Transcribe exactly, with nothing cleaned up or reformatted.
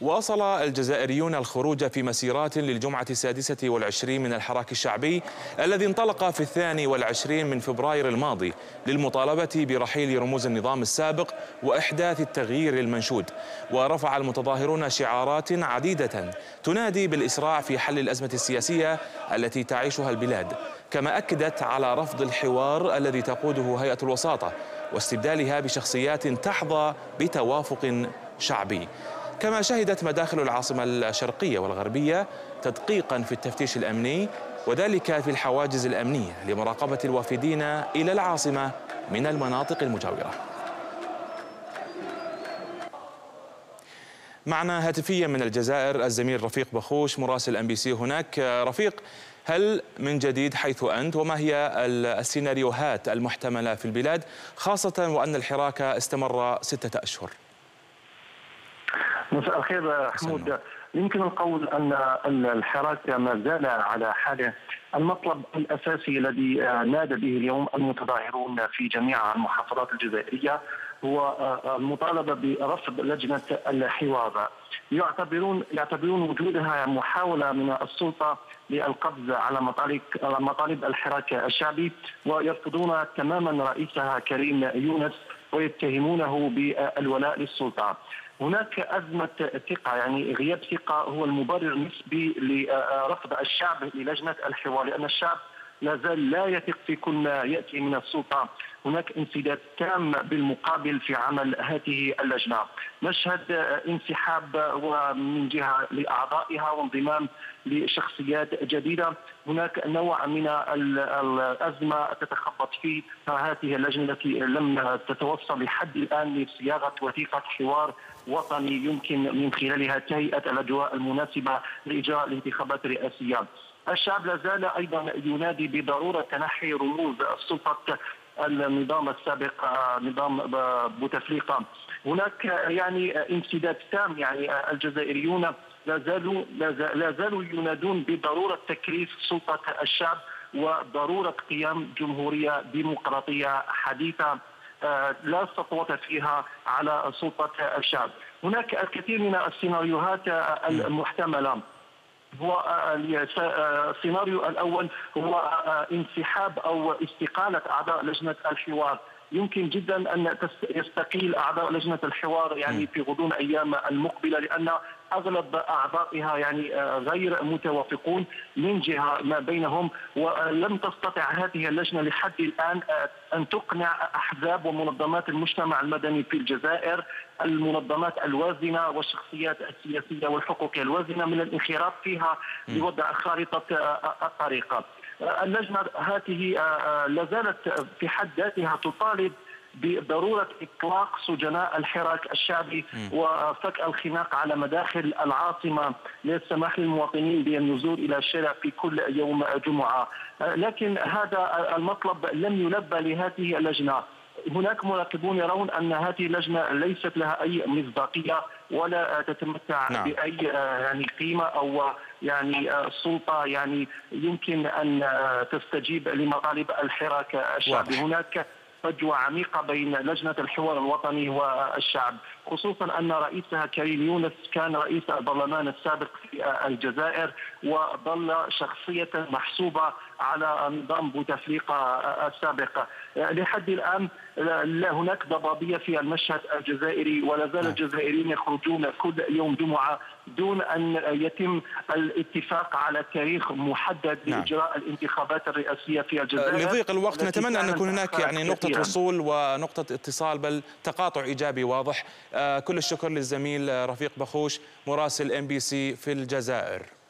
واصل الجزائريون الخروج في مسيرات للجمعة السادسة والعشرين من الحراك الشعبي الذي انطلق في الثاني والعشرين من فبراير الماضي للمطالبة برحيل رموز النظام السابق وإحداث التغيير المنشود. ورفع المتظاهرون شعارات عديدة تنادي بالإسراع في حل الأزمة السياسية التي تعيشها البلاد، كما أكدت على رفض الحوار الذي تقوده هيئة الوساطة واستبدالها بشخصيات تحظى بتوافق شعبي. كما شهدت مداخل العاصمة الشرقية والغربية تدقيقا في التفتيش الأمني، وذلك في الحواجز الأمنية لمراقبة الوافدين إلى العاصمة من المناطق المجاورة. معنا هاتفيا من الجزائر الزميل رفيق بخوش مراسل ام بي سي هناك. رفيق، هل من جديد حيث أنت، وما هي السيناريوهات المحتملة في البلاد، خاصة وأن الحراك استمر ستة أشهر؟ مساء الخير حمود. يمكن القول أن الحراك ما زال على حاله. المطلب الأساسي الذي نادى به اليوم المتظاهرون في جميع المحافظات الجزائرية هو المطالبة برفض لجنة الحوار. يعتبرون يعتبرون وجودها محاولة من السلطة للقبض على مطالب مطالب الحراك الشعبي، ويرفضون تماما رئيسها كريم يونس ويتهمونه بالولاء للسلطة. هناك أزمة ثقة، يعني غياب ثقة هو المبرر النسبي لرفض الشعب للجنة الحوار، لأن الشعب لا زال لا يثق في كل ما يأتي من السلطة. هناك انسداد تام بالمقابل في عمل هذه اللجنة. نشهد انسحاب ومن جهة لأعضائها وانضمام لشخصيات جديدة. هناك نوع من الأزمة تتخبط في هذه اللجنة التي لم تتوصل لحد الآن لصياغة وثيقة حوار وطني يمكن من خلالها تهيئة الأجواء المناسبة لإجراء الانتخابات الرئاسية. الشعب لا زال أيضا ينادي بضرورة تنحي رموز سلطة النظام السابق، نظام بوتفليقة. هناك يعني انسداد تام، يعني الجزائريون لا زالوا لا زالوا ينادون بضرورة تكريس سلطة الشعب وضرورة قيام جمهورية ديمقراطية حديثة لا سطوة فيها على سلطة الشعب. هناك الكثير من السيناريوهات المحتملة. هو السيناريو الأول هو انسحاب أو استقالة أعضاء لجنة الحوار. يمكن جدا أن يستقيل أعضاء لجنة الحوار يعني في غضون أيام المقبلة، لأن أغلب أعضائها يعني غير متوافقون من جهة ما بينهم، ولم تستطع هذه اللجنة لحد الآن أن تقنع أحزاب ومنظمات المجتمع المدني في الجزائر، المنظمات الوازنة والشخصيات السياسية والحقوقية الوازنة، من الانخراط فيها لوضع خارطة الطريقة. اللجنة هذه لا زالت في حد ذاتها تطالب بضرورة إطلاق سجناء الحراك الشعبي وفك الخناق على مداخل العاصمة للسماح للمواطنين بالنزول إلى الشارع في كل يوم جمعة. لكن هذا المطلب لم يلبى لهذه اللجنة. هناك مراقبون يرون أن هذه اللجنة ليست لها أي مصداقية ولا تتمتع نعم. بأي يعني قيمة أو يعني سلطة يعني يمكن أن تستجيب لمطالب الحراك الشعبي. هناك فجوة عميقة بين لجنة الحوار الوطني والشعب، خصوصا أن رئيسها كريم يونس كان رئيس البرلمان السابق في الجزائر وظل شخصية محسوبة على نظام بوتفليقة السابق. لحد الآن لا هناك ضبابية في المشهد الجزائري، ولا زال الجزائريين يخرجون كل يوم جمعة دون أن يتم الاتفاق على تاريخ محدد لإجراء الانتخابات الرئاسية في الجزائر. لضيق الوقت نتمنى أن يكون هناك يعني نقطة وصول ونقطة اتصال، بل تقاطع إيجابي واضح. كل الشكر للزميل رفيق بخوش مراسل ام بي سي في الجزائر.